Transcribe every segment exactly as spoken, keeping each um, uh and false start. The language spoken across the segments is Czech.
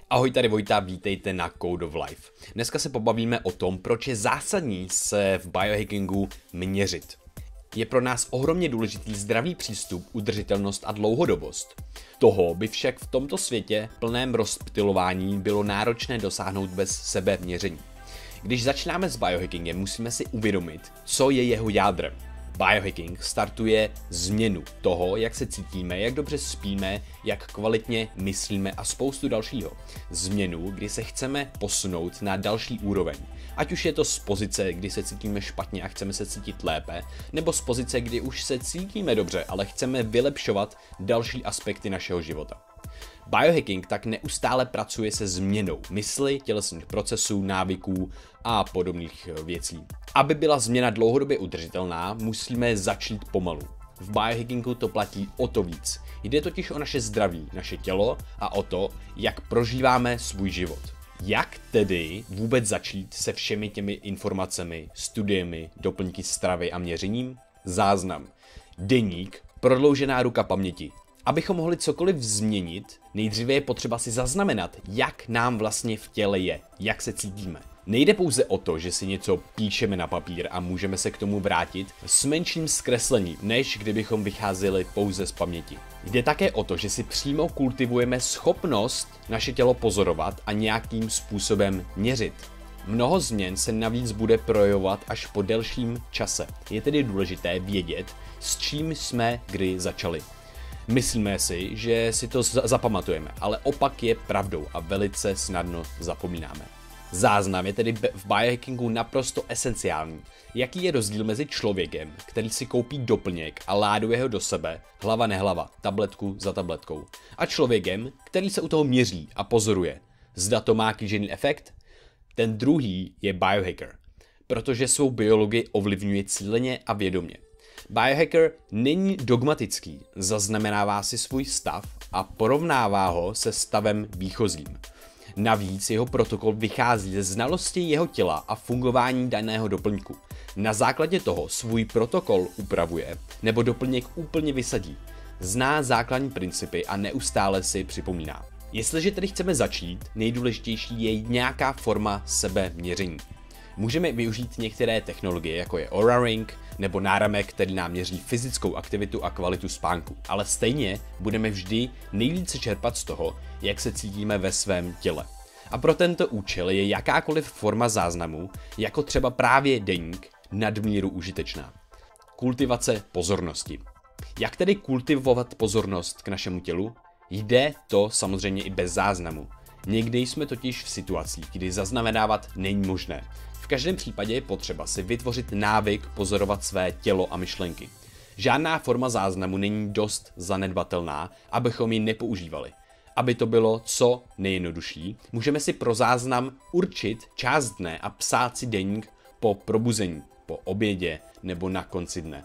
Ahoj, tady Vojta, vítejte na Code of Life. Dneska se pobavíme o tom, proč je zásadní se v biohackingu měřit. Je pro nás ohromně důležitý zdravý přístup, udržitelnost a dlouhodobost. Toho by však v tomto světě plném rozptylování bylo náročné dosáhnout bez sebeměření. Když začínáme s biohackingem, musíme si uvědomit, co je jeho jádrem. Biohacking startuje změnu toho, jak se cítíme, jak dobře spíme, jak kvalitně myslíme a spoustu dalšího. Změnu, kdy se chceme posunout na další úroveň. Ať už je to z pozice, kdy se cítíme špatně a chceme se cítit lépe, nebo z pozice, kdy už se cítíme dobře, ale chceme vylepšovat další aspekty našeho života. Biohacking tak neustále pracuje se změnou mysli, tělesných procesů, návyků a podobných věcí. Aby byla změna dlouhodobě udržitelná, musíme začít pomalu. V biohackingu to platí o to víc. Jde totiž o naše zdraví, naše tělo a o to, jak prožíváme svůj život. Jak tedy vůbec začít se všemi těmi informacemi, studiemi, doplňky stravy a měřením? Záznam. Deník, prodloužená ruka paměti. Abychom mohli cokoliv změnit, nejdříve je potřeba si zaznamenat, jak nám vlastně v těle je, jak se cítíme. Nejde pouze o to, že si něco píšeme na papír a můžeme se k tomu vrátit s menším zkreslením, než kdybychom vycházeli pouze z paměti. Jde také o to, že si přímo kultivujeme schopnost naše tělo pozorovat a nějakým způsobem měřit. Mnoho změn se navíc bude projevovat až po delším čase. Je tedy důležité vědět, s čím jsme kdy začali. Myslíme si, že si to zapamatujeme, ale opak je pravdou a velice snadno zapomínáme. Záznam je tedy v biohackingu naprosto esenciální. Jaký je rozdíl mezi člověkem, který si koupí doplněk a láduje ho do sebe, hlava nehlava, tabletku za tabletkou, a člověkem, který se u toho měří a pozoruje. Zda to má kýžený efekt? Ten druhý je biohacker, protože svou biologii ovlivňuje cíleně a vědomě. Biohacker není dogmatický, zaznamenává si svůj stav a porovnává ho se stavem výchozím. Navíc jeho protokol vychází ze znalosti jeho těla a fungování daného doplňku. Na základě toho svůj protokol upravuje nebo doplněk úplně vysadí. Zná základní principy a neustále si připomíná. Jestliže tedy chceme začít, nejdůležitější je nějaká forma sebeměření. Můžeme využít některé technologie, jako je Oura Ring nebo náramek, který nám měří fyzickou aktivitu a kvalitu spánku. Ale stejně budeme vždy nejvíce čerpat z toho, jak se cítíme ve svém těle. A pro tento účel je jakákoliv forma záznamu, jako třeba právě deník, nadmíru užitečná. Kultivace pozornosti. Jak tedy kultivovat pozornost k našemu tělu? Jde to samozřejmě i bez záznamu. Někdy jsme totiž v situacích, kdy zaznamenávat není možné. V každém případě je potřeba si vytvořit návyk pozorovat své tělo a myšlenky. Žádná forma záznamu není dost zanedbatelná, abychom ji nepoužívali. Aby to bylo co nejjednodušší, můžeme si pro záznam určit část dne a psát si deník po probuzení, po obědě nebo na konci dne.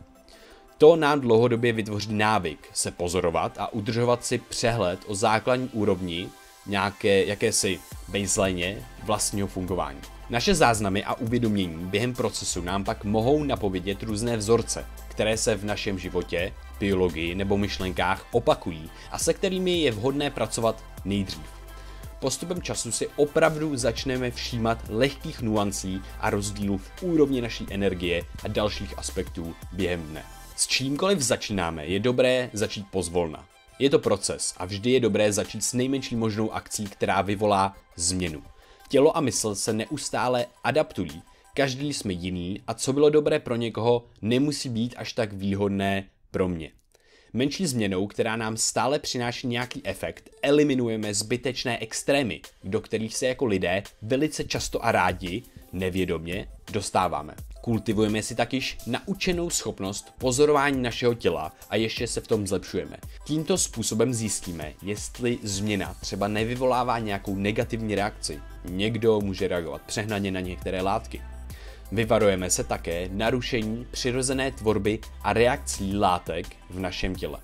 To nám dlouhodobě vytvoří návyk se pozorovat a udržovat si přehled o základní úrovni nějaké jakési baseline vlastního fungování. Naše záznamy a uvědomění během procesu nám pak mohou napovědět různé vzorce, které se v našem životě, biologii nebo myšlenkách opakují a se kterými je vhodné pracovat nejdřív. Postupem času si opravdu začneme všímat lehkých nuancí a rozdílů v úrovni naší energie a dalších aspektů během dne. S čímkoliv začínáme, je dobré začít pozvolna. Je to proces a vždy je dobré začít s nejmenší možnou akcí, která vyvolá změnu. Tělo a mysl se neustále adaptují, každý jsme jiný a co bylo dobré pro někoho, nemusí být až tak výhodné pro mě. Menší změnou, která nám stále přináší nějaký efekt, eliminujeme zbytečné extrémy, do kterých se jako lidé velice často a rádi, nevědomě, dostáváme. Kultivujeme si takiž naučenou schopnost pozorování našeho těla a ještě se v tom zlepšujeme. Tímto způsobem zjistíme, jestli změna třeba nevyvolává nějakou negativní reakci. Někdo může reagovat přehnaně na některé látky. Vyvarujeme se také narušení přirozené tvorby a reakcí látek v našem těle.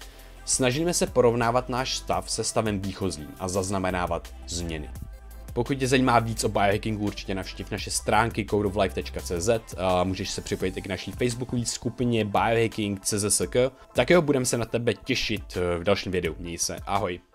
Snažíme se porovnávat náš stav se stavem výchozím a zaznamenávat změny. Pokud tě zajímá víc o biohackingu, určitě navštiv naše stránky code of life tečka cé zet, můžeš se připojit i k naší facebookové skupině biohacking tečka cé zet. Tak jo, budeme se na tebe těšit v dalším videu. Měj se, ahoj.